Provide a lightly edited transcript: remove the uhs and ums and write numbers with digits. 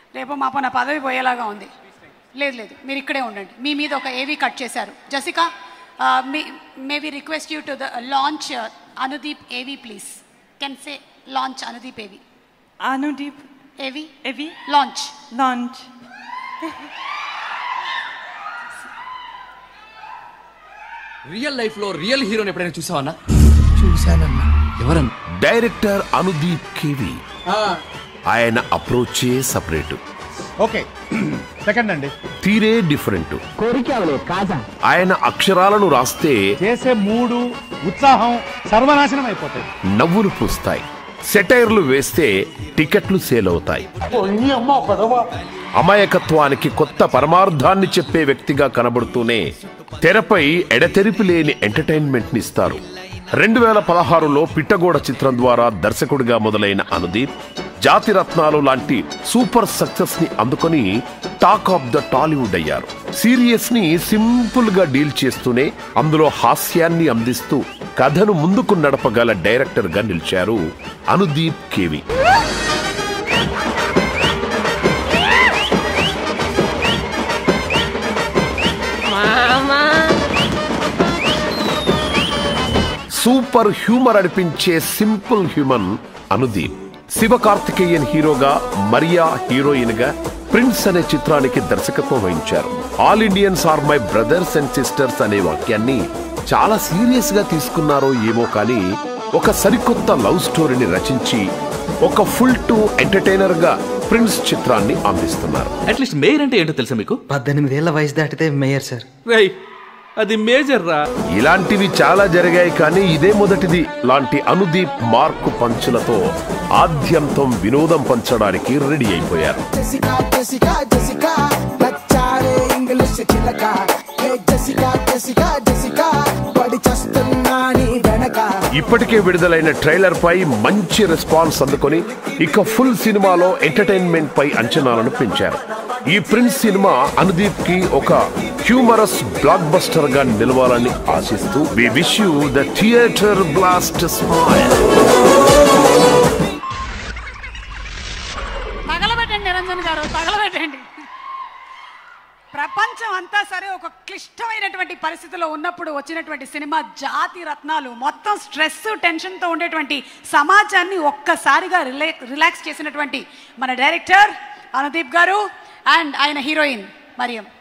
రేపు మాపో నా పదవి పోయేలాగా ఉంది. లేదు లేదు, మీరు ఇక్కడే ఉండండి. మీ మీద ఒక ఏవి కట్ చేశారు. Jessica, may we request you to the launch Anudeep AV please. Can say launch Anudeep AV. Anudeep AV launch. Real life లో రియల్ హీరోని ఎప్పుడైనా చూసావన్నా? చూశానన్నా. ఎవరన్నా? Director Anudeep KV. ఆయన అప్రోచే సపరేట్. ఓకే, సెకండ్ అండి. తీరే డిఫరెంట్. ఆయన అక్షరాలను రాస్తే చేసే మూడు ఉత్సాహం సర్వనాశనం అయిపోతాయి. నవ్వులు పూస్తాయి. సెటైర్లు వేస్తే టికెట్లు సేల్ అవుతాయి. అమాయకత్వానికి కొత్త పరమార్థాన్ని చెప్పే వ్యక్తిగా కనబడుతూనే తెరపై ఎడతెరిపి లేని ఎంటర్టైన్మెంట్ నిస్తారు. 2016లో పిట్టగోడ చిత్రం ద్వారా దర్శకుడిగా మొదలైన అనుదీప్ జాతిరత్నాలు లాంటి సూపర్ సక్సెస్ ని అందుకొని టాక్ ఆఫ్ ద టాలీవుడ్ అయ్యారు. సీరియస్ ని సింపుల్ గా డీల్ చేస్తూనే అందులో హాస్యాన్ని అందిస్తూ కథను ముందుకు నడపగల డైరెక్టర్ గా నిలిచారు అనుదీప్ కేవి. సూపర్ హ్యూమర్ అనిపించే సింపుల్ హ్యూమన్ అనుదీప్. శివకార్తికేయన్ హీరోగా, మరియా హీరోయిన్ గా ప్రిన్స్ అనే చిత్రానికి దర్శకత్వం వహించారు. All Indians are my brothers and sisters అనే వాక్యాన్ని చాలా సీరియస్ గా తీసుకున్నారో ఏమో కానీ ఒక సరికొత్త లవ్ స్టోరీని రచించి ఒక ఫుల్ టు ఎంటర్టైనర్ గా ప్రిన్స్ చిత్రాన్ని అందిస్తున్నారు. అట్లీస్ట్ మేయర్ అంటే ఏంటో తెలుసా మీకు? 18 ఏళ్ల వయసు దాటితే మేయర్ సార్. అది మేజర్ రా. ఇలాంటివి చాలా జరిగాయి కానీ ఇదే మొదటిది. లాంటి అనుదీప్ మార్కు పంచులతో ఆద్యంతం వినోదం పంచడానికి రెడీ అయిపోయారు. ఇప్పటికే విడుదలైన ట్రైలర్ పై మంచి రెస్పాన్స్ అందుకొని ఇక ఫుల్ సినిమాలో ఎంటర్టైన్మెంట్ పై అంచనాలను పెంచారు. ఈ ప్రిన్స్ సినిమా అనుదీప్ కి ఒక హ్యూమరస్ బ్లాక్ బస్టర్ గా నిలవాలని ఆశిస్తూ we wish you the theatre blast smile. తగలబెట్టండి నిరంజన్ గారు, తగలబెట్టండి. ప్రపంచం అంతా సరే ఒక క్లిష్టమైనటువంటి పరిస్థితిలో ఉన్నప్పుడు వచ్చినటువంటి సినిమా జాతి రత్నాలు. మొత్తం స్ట్రెస్ టెన్షన్తో ఉండేటువంటి సమాజాన్ని ఒక్కసారిగా రిలాక్స్ చేసినటువంటి మన డైరెక్టర్ అనుదీప్ గారు అండ్ ఆయన హీరోయిన్ మరియం.